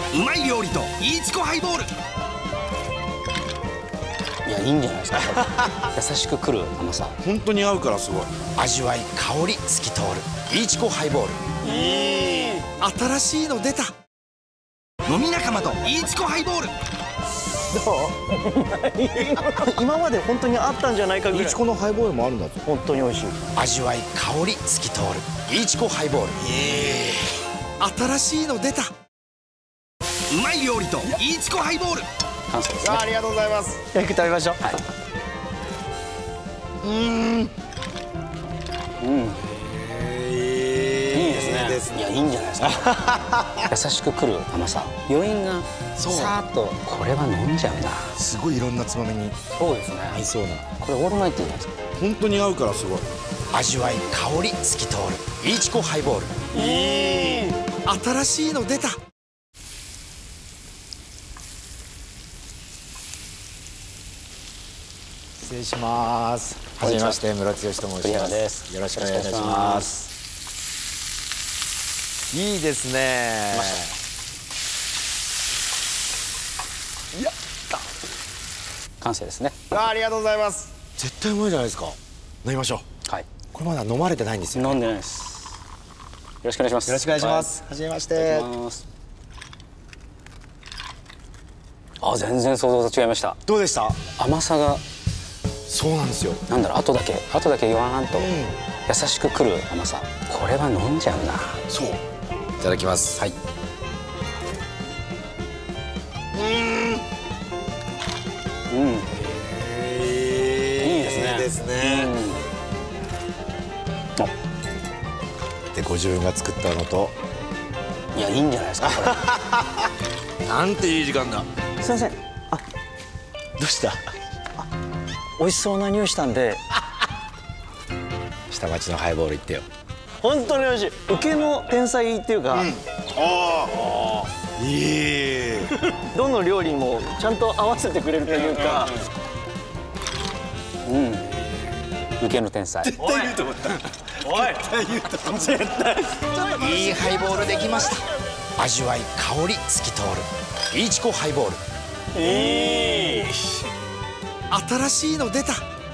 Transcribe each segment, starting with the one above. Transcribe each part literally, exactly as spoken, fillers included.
うまい料理といいチコハイボール。 いや、いいんじゃないですか。優しくくる甘さ。 本当に合うからすごい。 味わい香り透き通るいいチコハイボール。いい新しいの出た。飲み仲間といいチコハイボール。 どう今まで本当にあったんじゃないかぐらい。 いちこのハイボールもあるんだぞ。 本当に美味しい。 味わい香り透き通るいいチコハイボール。新しいの出た。うまい料理といいチコハイボール。 完成ですね。 ありがとうございます。 早く食べましょう。 はい。 うーん。 うん。いいですね。いや、いいんじゃないですか。優しくくる甘さ。余韻がさーっと、これは飲んじゃうな。 すごいいろんなつまみにそうですね。 合いそうな。 これオールマイティーじゃないですか。 本当に合うからすごい。 味わい香り透き通るいいチコハイボール。いい新しいの出た。 失礼します。はじめまして、村剛と申します。 栗原です。 よろしくお願いいたします。いいですね。 いや、完成ですね。 あ、ありがとうございます。絶対うまいじゃないですか。飲みましょう。 はい。 これまだ飲まれてないんですよ。 飲んでないです。よろしくお願いします。 よろしくお願いします。はじめまして。 あ、全然想像と違いました。 どうでした？ 甘さが。 そうなんですよ。 なんだろう、後だけ後だけ言わんと、うん、優しくくる甘さ。これは飲んじゃうな。 そう。いただきます。 はい。うん。うん。いいですね。いいですね。 うん、で、ご自分が作ったのと。 いや、いいんじゃないですか。これ。なんていい時間だ。 すいません。あ、 どうした？ 美味しそうな匂いしたんで下町のハイボール行ってよ。 本当に美味しい。受けの天才っていうか、うん、ああいいどの料理もちゃんと合わせてくれるというか、 うん、受けの天才。 絶対言うと思った。おい、絶対言うと思った。絶対いいハイボールできました。味わい香り透き通るいいチコハイボール。いい新しいの出た。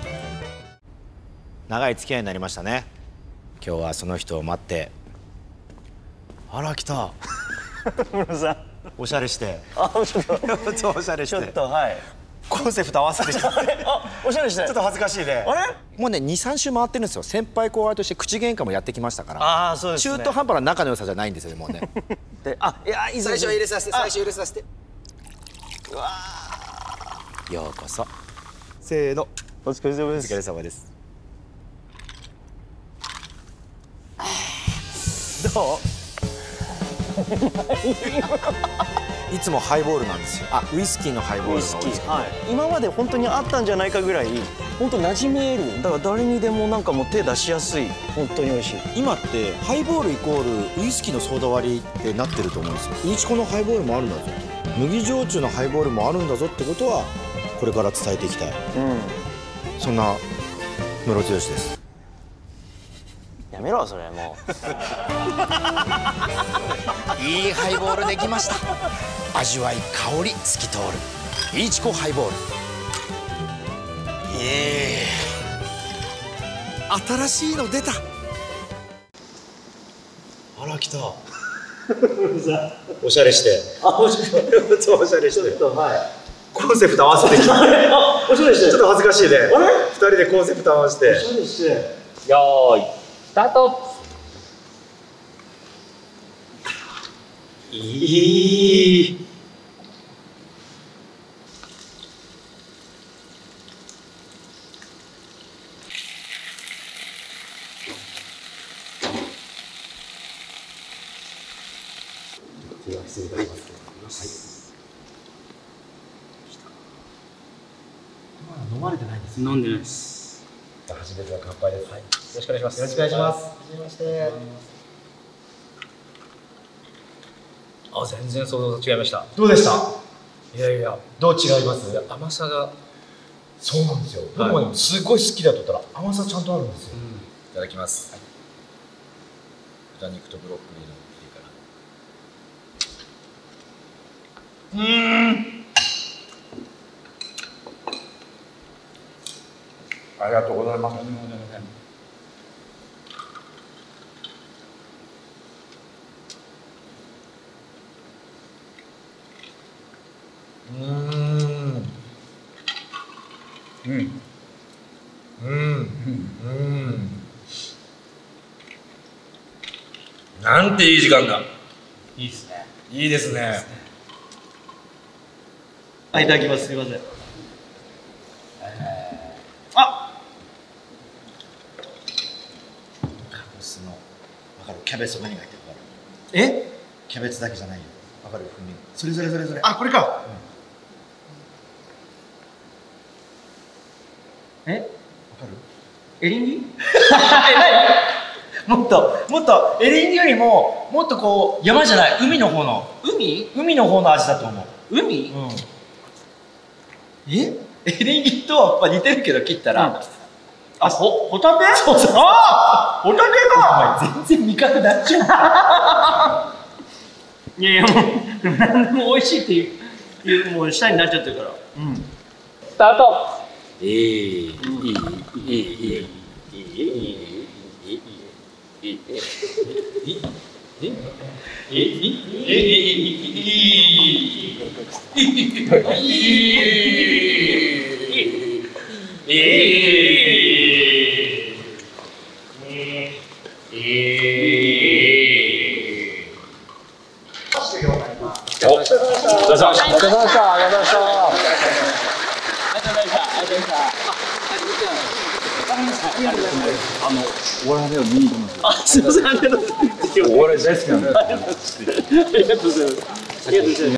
長い付き合いになりましたね。今日はその人を待って。あら、来た。 室さん、 おしゃれして。 あ、ちょっとおしゃれして。 ちょっと、はい。 コンセプト合わせてきた。 あ、おしゃれして。 ちょっと恥ずかしいね。 あれ？ もうね、に、さん週回ってるんですよ。先輩後輩として口喧嘩もやってきましたから。 ああ、そうですね。 中途半端な仲の良さじゃないんですよ、もうね。 で、あ、いや、いい最初入れさせて、最初入れさせて。うわー。ようこそ。せーの。 お疲れ様です。 お疲れ様です。どう？いつもハイボールなんですよ。あ、ウイスキーのハイボールが多いです。 はい。今まで本当にあったんじゃないかぐらい、本当馴染める。だから誰にでもなんかもう手出しやすい。本当に美味しい。 今ってハイボールイコールウイスキーのソーダ割りってなってると思うんですよ。いちこのハイボールもあるんだぞ。麦焼酎のハイボールもあるんだぞってことはこれから伝えていきたい。うん。そんなムロツヨシです。 やめろそれもう。いいハイボールできました。味わい香り透き通るいいチコハイボール。イエーイ新しいの出た。 あら、来た。おしゃれして。あ、おしゃれ。そう、おしゃれして。はい。コンセプト合わせてきた。おしゃれして。ちょっと恥ずかしいね。あれ？二人でコンセプト合わせて。おしゃれして。 よーい、スタート。 いい。では失礼いたします。はい。飲まれてないです。 飲んでないです。 初めての乾杯です。はい。よろしくお願いします。 よろしくお願いします。はじめまして。 あ、全然想像と違いました。 どうでした？ いやいや、 どう違います？ 甘さが。 そうなんですよ。僕もすごい好きだと言ったら甘さちゃんとあるんですよ。いただきます。豚肉とブロッコリーのピリ辛。 うん。ありがとうございます。うん。うん。うん。うん。なんていい時間だ。 いいですね。 いいですね。 あ、いただきます。すみません。あ。 カブスの。わかる。キャベツと何が入ってるか。 え？ キャベツだけじゃないよ。わかる。それそれそれそれ。あ、これか。 え？ わかる？ エリンギ？ もっともっとエリンギよりももっとこう山じゃない海の方の海？ 海の方の味だと思う。 海？ うん。え？エリンギとまあ似てるけど切ったら、うん、 あ、ほホタテ？ そうそうそう。 ああ、ホタテか。 お前全然味覚なっちゃう。いやいやもう何でも美味しいっていうもう舌になっちゃってるから。うん。スタート。 いいいいいいいいいいいいあのお笑いでは見に行きます。 あ、すみません、ありがとうございます。 お笑い大好きなんで。 ありがとうございます。ありがとうございます。